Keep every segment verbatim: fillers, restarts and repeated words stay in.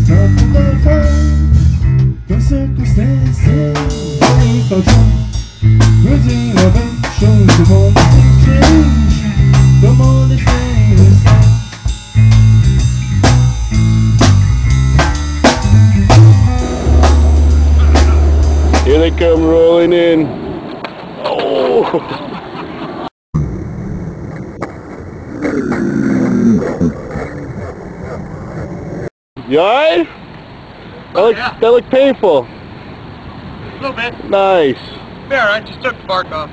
The circumstances ain't so true. Losing innovation, the more things change, the more they stay the same. Here they come rolling in. Oh! You alright? That, Oh, look, yeah. that looked painful. A little bit. Nice. Yeah, I just took the bark off.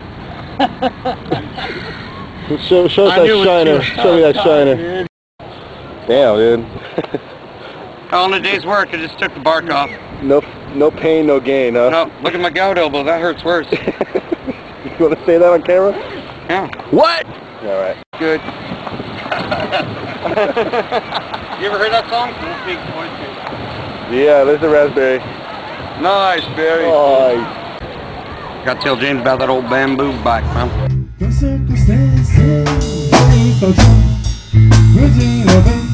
Show, show us I that knew it shiner. too. Show me that shiner. Damn, dude. All in a day's work, I just took the bark off. No, no pain, no gain, huh? No, look at my gout elbow. That hurts worse. You want to say that on camera? Yeah. What? All right. Good. You ever heard that song? Big voice. Yeah, there's the raspberry. Nice, Barry. Nice. Got to tell James about that old bamboo bike, man. The circumstances ain't so true. Losing innovation.